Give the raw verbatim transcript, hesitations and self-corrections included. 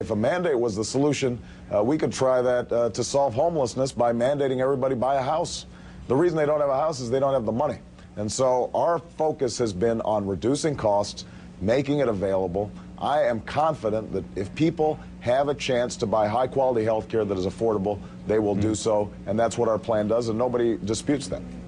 If a mandate was the solution, uh, we could try that uh, to solve homelessness by mandating everybody buy a house. The reason they don't have a house is they don't have the money. And so our focus has been on reducing costs, making it available. I am confident that if people have a chance to buy high-quality health care that is affordable, they will mm. do so, and that's what our plan does, and nobody disputes that.